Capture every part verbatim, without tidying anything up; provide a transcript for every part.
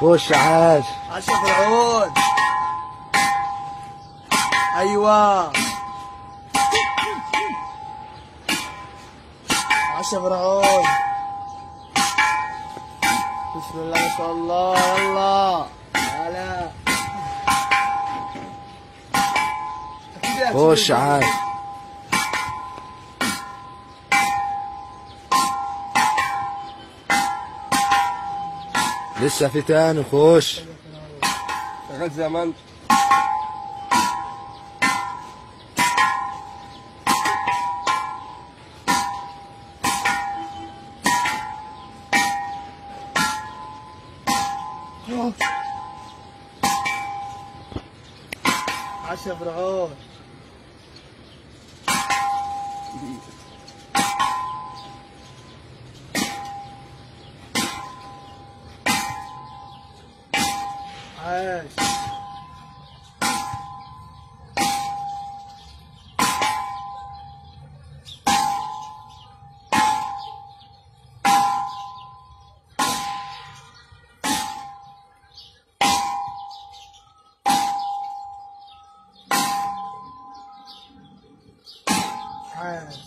خش عاش. عاش يا فرعون. ايوه عاش يا فرعون. بسم الله ما شاء الله. يلا هلا. خش عاش. لسه في تاني. خش. شغال زي ما انت. عاش يا فرعون. عاش. عاش.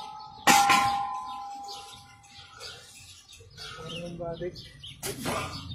من بعدك